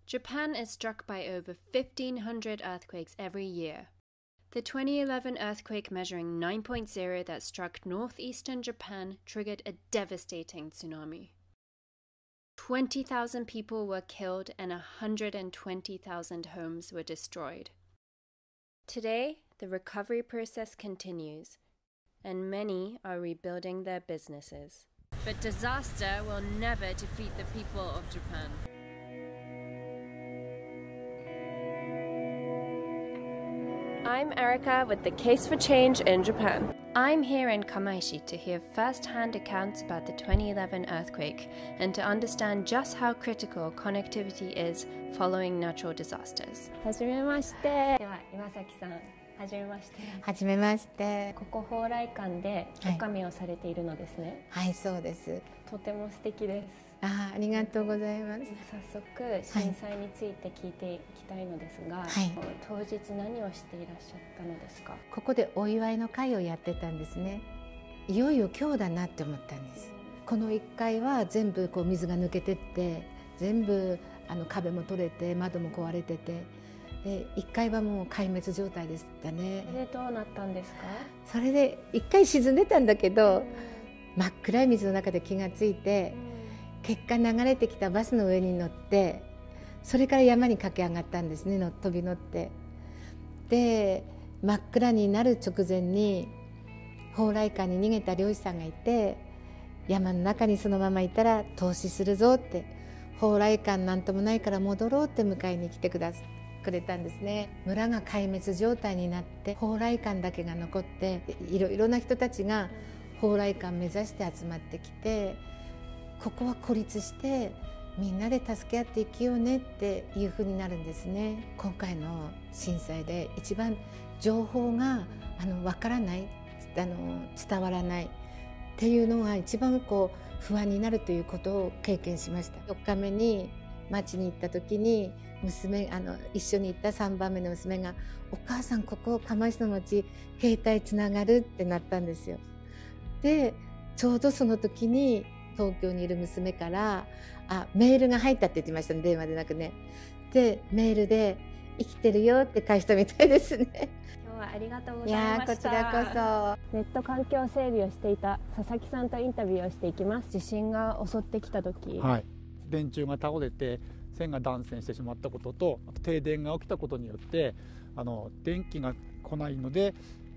Japan is struck by over 1,500 earthquakes every year. The 2011 earthquake measuring 9.0 that struck northeastern Japan triggered a devastating tsunami. 20,000 people were killed and 120,000 homes were destroyed. Today, the recovery process continues, and many are rebuilding their businesses. But disaster will never defeat the people of Japan. I'm Erica with the Case for Change in Japan. I'm here in Kamaishi to hear first-hand accounts about the 2011 earthquake and to understand just how critical connectivity is following natural disasters. はじめまして。では今崎さん、はじめまして。はじめまして。ここ蓬莱館で女将をされているのですね。はい、そうです。とても素敵です。ありがとうございます。早速震災について聞いていきたいのですが、当日何をしていらっしゃったのですか？ここでお祝いの会をやってたんですね。いよいよ今日だなって思ったんです。この1階は全部こう水が抜けてって全部壁も取れて窓も壊れてて、で1階はもう壊滅状態でしたね。それでどうなったんですか？それで1階沈んでたんだけど、真っ暗い水の中で気がついて、結果流れてきたバスの上に乗って、それから山に駆け上がったんですね。飛び乗って、で真っ暗になる直前に蓬莱館に逃げた漁師さんがいて、山の中にそのままいたら投資するぞって、蓬莱館なんともないから戻ろうって迎えに来てくれたんですね。村が壊滅状態になって蓬莱館だけが残って、いろいろな人たちが蓬莱館目指して集まってきて、ここは孤立してみんなで助け合っていきようねっていう風になるんですね。今回の震災で一番情報がわからない、伝わらないっていうのが一番こう不安になるということを経験しました。4日目に町に行った時に一緒に行った3番目の娘が「お母さん、ここ釜石の町携帯つながる」ってなったんですよ。でちょうどその時に東京にいる娘からメールが入ったって言ってましたね、電話でなくね。でメールで「生きてるよ」って返したみたいですね。今日はありがとうございました。こちらこそ。ネット環境整備をしていた佐々木さんとインタビューをしていきます。地震が襲ってきた時、 電柱が倒れて線が断線してしまったことと、あと停電が起きたことによって電気が来ないので、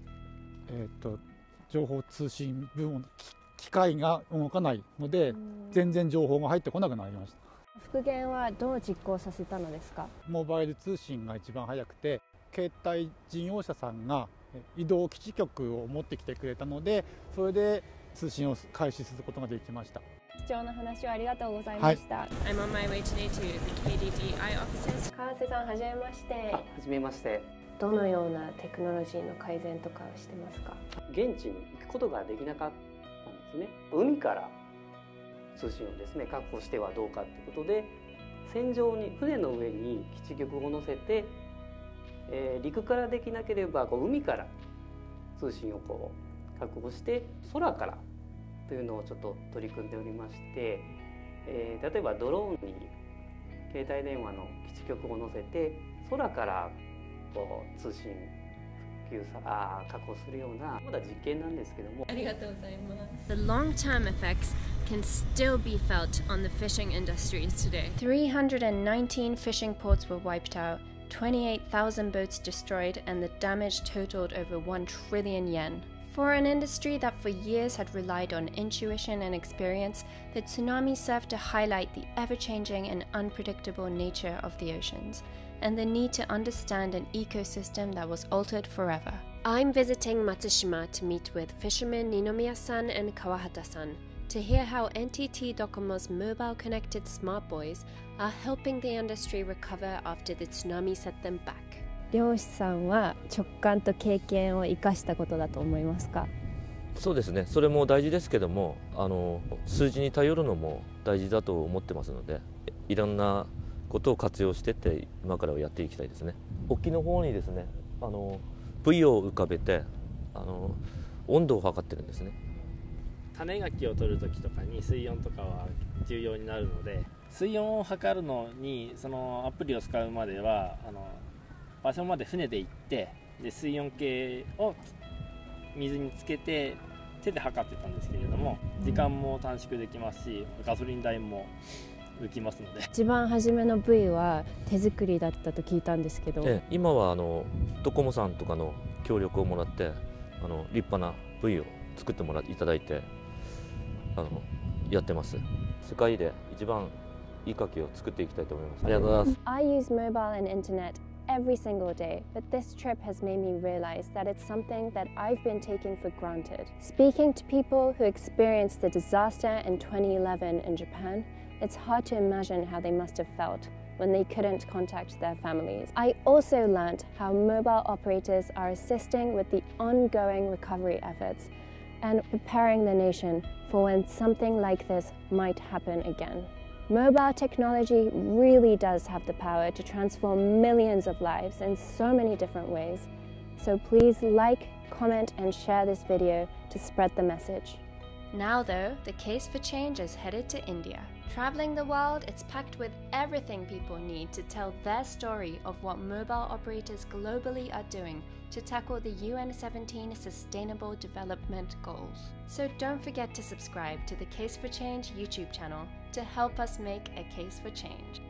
情報通信部門機械が動かないので全然情報が入ってこなくなりました。 復元はどう実行させたのですか？ モバイル通信が一番早くて、携帯事業者さんが移動基地局を持ってきてくれたので、それで通信を開始することができました。 貴重な話をありがとうございました。I'm on my way today to the KDDI offices. 川瀬さん、はじめまして。 はじめまして。 どのようなテクノロジーの改善とかをしてますか？ 現地に行くことができなかったんですね。海から通信をですね確保してはどうかということで、船上に船の上に基地局を載せて、陸からできなければ海から通信を確保して空からというのをちょっと取り組んでおりまして、例えばドローンに携帯電話の基地局を載せて空から通信確保するようなまだ実験なんですけども。 ありがとうございます。The long-term effects can still be felt on the fishing industries today. 319 fishing ports were wiped out, 28,000 boats destroyed, and the damage totaled over 1 trillion yen. For an industry that for years had relied on intuition and experience, the tsunami served to highlight the ever-changing and unpredictable nature of the oceans, and the need to understand an ecosystem that was altered forever. I'm visiting Matsushima to meet with fishermen Ninomiya-san and Kawahata-san to hear how NTT DOCOMO's mobile-connected smart buoys are helping the industry recover after the tsunami set them back. 漁師さんは直感と経験を生かしたことだと思いますか？ そうですね、それも大事ですけども、数字に頼るのも大事だと思ってますので、いろんなことを活用してって今からはやっていきたいですね。沖の方にですね、ブイを浮かべて温度を測ってるんですね。 種ガキを取る時とかに水温とかは重要になるので、 水温を測るのにそのアプリを使うまでは場所まで船で行ってで水温計を水につけて手で測ってたんですけれども、時間も短縮できますしガソリン代も浮きますので。 一番初めのブイは手作りだったと聞いたんですけど、 今はドコモさんとかの協力をもらって立派なブイを作っていただいてやってます。世界で一番いいカキを作っていきたいと思います。ありがとうございます。 I use mobile and internet every single day, but this trip has made me realize that it's something that I've been taking for granted. Speaking to people who experienced the disaster in 2011 in Japan, it's hard to imagine how they must have felt when they couldn't contact their families. I also learned how mobile operators are assisting with the ongoing recovery efforts and preparing the nation for when something like this might happen again. Mobile technology really does have the power to transform millions of lives in so many different ways. So please like, comment and share this video to spread the message. Now though, the Case for Change is headed to India. Traveling the world, it's packed with everything people need to tell their story of what mobile operators globally are doing to tackle the UN 17 Sustainable Development Goals. So don't forget to subscribe to the Case for Change YouTube channel to help us make a case for change.